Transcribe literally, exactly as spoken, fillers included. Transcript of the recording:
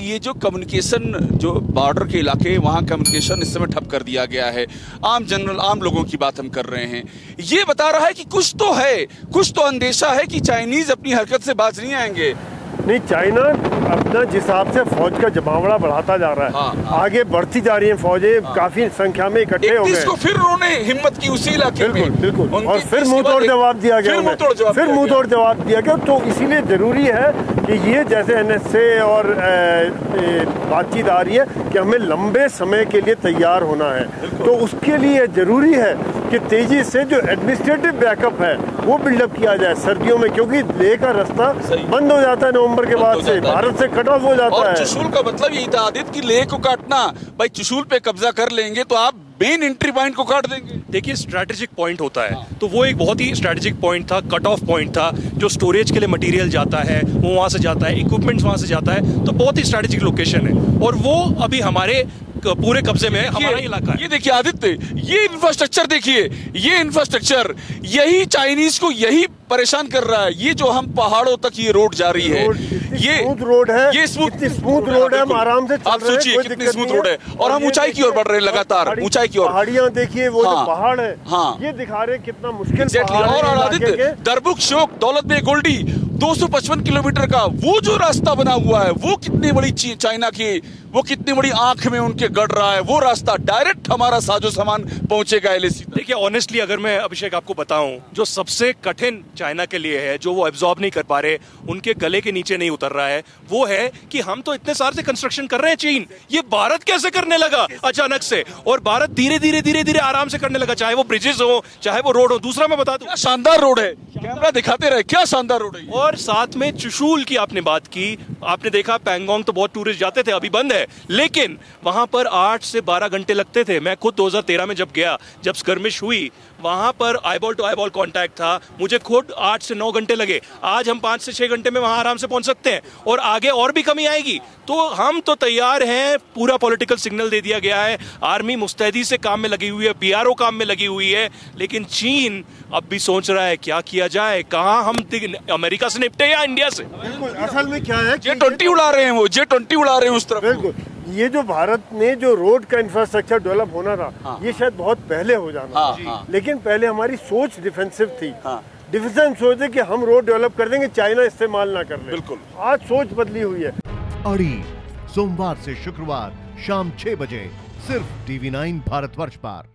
ये जो कम्युनिकेशन, जो बॉर्डर के इलाके, वहाँ कम्युनिकेशन इस समय ठप कर दिया गया है। आम जनरल, आम लोगों की बात हम कर रहे हैं। ये बता रहा है कि कुछ तो है, कुछ तो अंदेशा है कि चाइनीज अपनी हरकत से बाज नहीं आएंगे। नहीं, चाइना अपना जिस हिसाब से फौज का जमावड़ा बढ़ाता जा रहा है, हाँ, हाँ। आगे बढ़ती जा रही है फौजें, हाँ। काफी संख्या में इकट्ठे हो गए। इसको फिर उन्होंने हिम्मत की उसी इलाके में, बिल्कुल बिल्कुल, और फिर मुंह तोड़ जवाब दिया गया, फिर मुंह तोड़ जवाब दिया गया। तो इसीलिए जरूरी है कि ये जैसे एन एस ए और बातचीत आ रही है कि हमें लंबे समय के लिए तैयार होना है, तो उसके लिए जरूरी है कि तेजी से जो एडमिनिस्ट्रेटिव बैकअप है वो बिल्डअप किया जाए सर्दियों में, क्योंकि लेह का रास्ता बंद हो जाता है नवंबर के बाद से, भारत से कट ऑफ हो जाता है। चुशूल का मतलब यही था आदित्य कि लेह को काटना, भाई चुशूल पे कब्जा कर लेंगे तो आप मेन एंट्री पॉइंट को काट देंगे। देखिए, स्ट्रैटेजिक पॉइंट होता है, तो वो एक बहुत ही स्ट्रैटेजिक पॉइंट था, कट ऑफ पॉइंट था। जो स्टोरेज के लिए मटेरियल जाता है वो वहां से जाता है, इक्विपमेंट्स वहां से जाता है, तो बहुत ही स्ट्रैटेजिक लोकेशन है और वो अभी हमारे पूरे कब्जे में हमारा इलाका है। ये देखिए आदित्य, ये इंफ्रास्ट्रक्चर देखिए, ये इंफ्रास्ट्रक्चर यही चाइनीज को यही परेशान कर रहा है। ये जो हम पहाड़ों तक ये रोड जा रही है, ये स्मूथ रोड है, ये स्मूथ स्मूथ रोड है, हम आराम से आप सोचिए कितनी स्मूथ रोड है, और हम ऊंचाई की ओर बढ़ रहे हैं लगातार, ऊंचाई की ओर। पहाड़ियां देखिए, वो जो पहाड़ है, हाँ, ये दिखा रहे कितना मुश्किल। और आदित्य, दरबुक, शोक, दौलत बेग, गोल्डी, दो सौ पचपन किलोमीटर का वो जो रास्ता बना हुआ है, वो कितनी बड़ी चाइना की, वो कितनी बड़ी आंख में उनके गड़ रहा है। वो रास्ता डायरेक्ट हमारा साजो सामान पहुंचेगा एलएसी। देखिए, ऑनेस्टली अगर मैं अभिषेक आपको बताऊं, जो सबसे कठिन चाइना के लिए है, जो वो एब्जॉर्ब नहीं कर पा रहे, उनके गले के नीचे नहीं उतर रहा है, वो है कि हम तो इतने साल से कंस्ट्रक्शन कर रहे हैं, चीन ये भारत कैसे करने लगा अचानक से, और भारत धीरे धीरे धीरे धीरे आराम से करने लगा, चाहे वो ब्रिजेस हो, चाहे वो रोड हो। दूसरा मैं बता दूं, शानदार रोड है, कैमरा दिखाते रहे, क्या शानदार रोड है। और साथ में चुशूल की आपने बात की, आपने देखा पैंगोंग तो बहुत टूरिस्ट जाते थे, अभी बंद है, लेकिन वहां पर आठ से बारह घंटे लगते थे। मैं खुद दो हज़ार तेरह में जब गया, जब स्कर्मिश हुई, वहां पर आईबॉल टू आईबॉल कांटेक्ट था, मुझे खुद आठ से नौ घंटे लगे। आज हम पांच से छह घंटे में वहां आराम से पहुंच सकते हैं, और आगे और भी कमी आएगी। तो हम तो तैयार हैं, पूरा पॉलिटिकल सिग्नल दे दिया गया है, आर्मी मुस्तैदी से काम में लगी हुई है, पीआरओ काम में लगी हुई है, लेकिन चीन अब भी सोच रहा है क्या किया जाए, कहां हम अमेरिका से निपटे या इंडिया से। बिल्कुल, असल में क्या है, जे ट्वेंटी उड़ा रहे हैं, वो जे ट्वेंटी उड़ा रहे हैं उस तरफ। बिल्कुल, ये जो भारत में जो रोड का इंफ्रास्ट्रक्चर डेवलप होना था, हाँ, ये शायद बहुत पहले हो जाना, हाँ, था, हाँ, लेकिन पहले हमारी सोच डिफेंसिव थी, हाँ, डिफेंसिव सोचते कि हम रोड डेवलप कर देंगे, चाइना इस्तेमाल ना कर ले। बिल्कुल, आज सोच बदली हुई है। अड़ी सोमवार से शुक्रवार शाम छह बजे सिर्फ टीवी नाइन भारतवर्ष पर।